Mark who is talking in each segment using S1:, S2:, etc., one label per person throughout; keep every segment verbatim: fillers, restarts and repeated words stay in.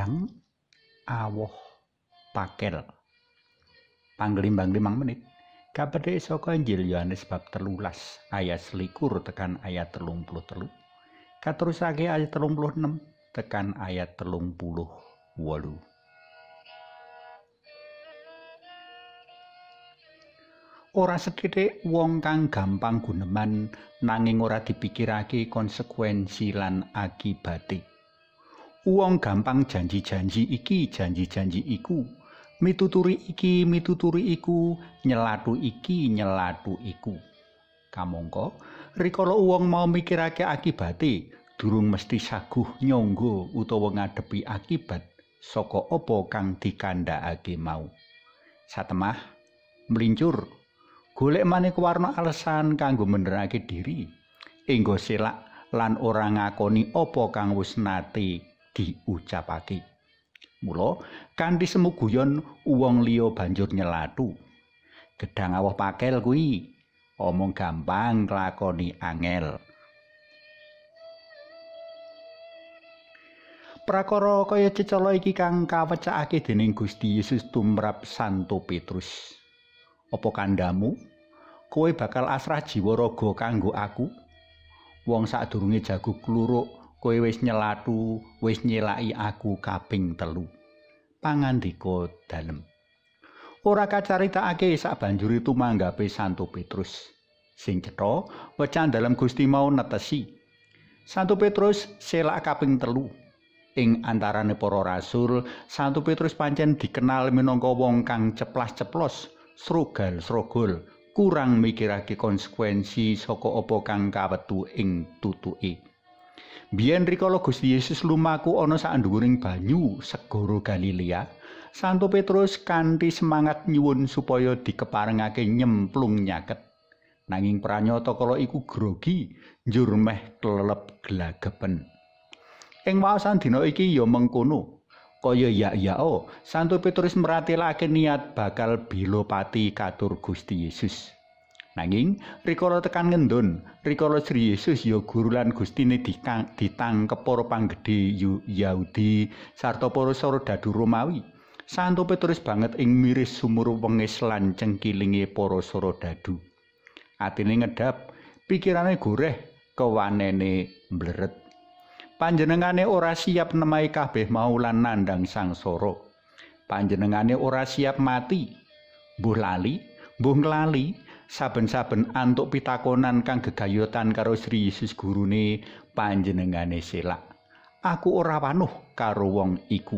S1: Kadang awoh pakel panglimbang limang menit kabeh saka Injil Yohanes bab telulas ayat selikur tekan ayat telung puluh telu katerusake ayat telung puluh enem tekan ayat telung puluh wolu. Ora sethithik wong kang gampang guneman nanging ora dipikirake konsekuensi lan akibate. Wong gampang janji-janji iki, janji-janji iku, mituturi iki, mituturi iku, nyelatu iki, nyelatu iku. Kamangka rikala wong mau mikirake akibate, durung mesti saguh nyangga utawa ngadepi akibat saka apa kang dikandhakake mau. Satemah mlincur golek maneh warna alasan kanggo mendherake diri, enggo selak lan ora ngakoni apa kang wis nate diucapake. Mula kanthi semu guyon wong liya banjur nyelatu. Gedang awoh pakel kuwi omong gampang nglakoni angel. Prakara kaya cecala iki kang kawecakake dening Gusti Yesus tumrap Santo Petrus. Apa kandhamu? Kowe bakal asrah jiwa raga kanggo aku? Wong sadurunge jago kluruk, kowe wis nyelatu, wis nyelaki aku kaping telu. Pangandika dalem. Ora kacaritakake sabanjure tumanggape Santo Petrus. Sing cetha wecan dalem Gusti mau netesi. Santo Petrus selak kaping telu. Ing antarane para rasul, Santo Petrus pancen dikenal minangka wong kang ceplas-ceplos, srogal-srogol, kurang mikirake konsekuensi saka apa kang kawetu ing tutuke. Biyen rikala Gusti Yesus lumaku ana sak nduwuring banyu segara Galilea, Santo Petrus kanthi semangat nyuwun supaya dikeparengake nyemplung nyaket. Nanging pranyata kala iku grogi, njur meh klelep glagepen. Ing waosan dina iki ya mengkono. Kaya ya-yao, Santo Petrus meratelake niat bakal bela pati katur Gusti Yesus. Nanging rikala tekan ngendon, rikala Sri Yesus ya guru lan Gustine ditangkep para panggedhe Yahudi sarta para sardadu Romawi. Santo Petrus banget ing miris sumur wengis lan cengkilinge para sardadu. Atine ngedap, pikirane goreh, kewanene mbleret. Panjenengane ora siap nemahi kabeh mau lan nandhang sangsara. Panjenengane ora siap mati. Mbuh lali, mbuh nglali, saben-saben antuk pitakonan kang gegayotan karo Sri Yesus gurune, panjenengane selak. Aku ora wanuh karo wong iku.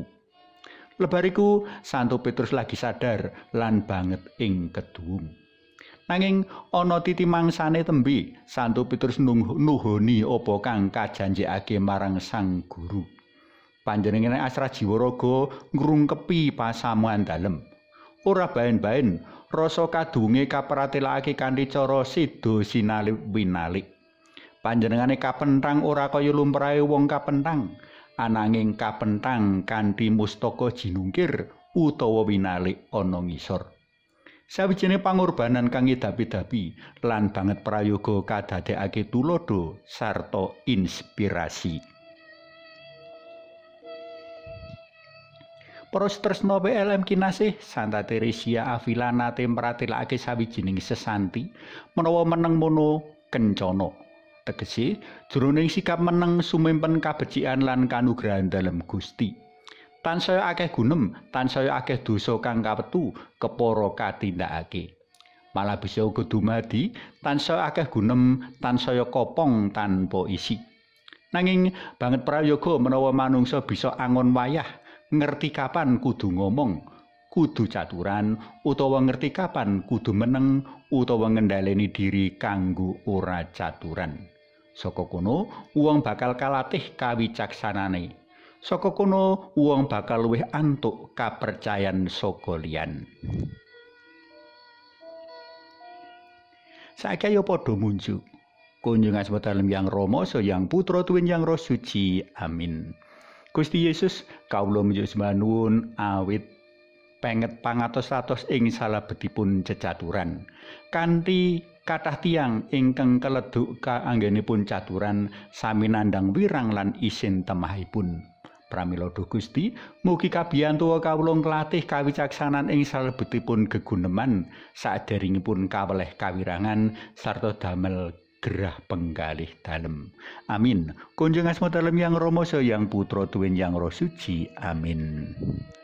S1: Lebariku Santo Petrus lagi sadar lan banget ing keduwung. Nanging ana titi mangsane tembe Santo Petrus nuhoni apa kang kajanjekake marang Sang Guru. Panjenengane asrah jiwa raga ngrungkepi pasamuan dalem. Ora baen-baen rasa kadunge kapratelakake kanthi cara seda sinalip winalik. Panjenengane kapenthang ora kaya lumrahe wong kapenthang, ananging kapenthang kanthi mustaka jinungkir utawa winalik ana ngisor. Sawijine pangorbanan kang edapi-dapi lan banget prayoga kadadekake tulodo sarta inspirasi. Para tresna P L M kinasih, Santa Teresia Avila nate mratelakake sawijining sesanti menawa meneng mono kencana. Tegese jroning sikap meneng sumempen kabecikan lan kanugrahan dalem Gusti. Tansaya akeh gunem, tansaya akeh dosa kang kawetu kepara katindakake. Malah bisa uga dumadi tansaya akeh gunem, tansaya kopong tanpa isi. Nanging banget prayoga menawa manungsa bisa angon wayah, ngerti kapan kudu ngomong, kudu caturan, utawa ngerti kapan kudu meneng, utawa ngendhaleni diri kanggo ora caturan. Saka kono wong bakal kalatih kawicaksanane. Saka kono wong bakal luwih antuk kapercayan saka liyan. Saiki ayo padha munjuk. Kunjungan dalem Yang Rama so Yang Putra tuwin Yang Roh Suci. Amin. Gusti Yesus kawula munjuk sembah nuwun awit penget pangatos-atos ing salebetipun cecaturan. Kanthi kathah tiyang ingkang keleduk kaanggenipun caturan sami nandhang wirang lan isin temahipun. Pramila duh Gusti, mugi kabiyantu kawula nglatih kawicaksanan ing salebetipun geguneman saderengipun kaweleh kawirangan sarta damel gerah penggalih dalem. Amin. Kunjung asma dalem Yang Rama Sang Yang Putra Tuwin Yang Roh Suci. Amin.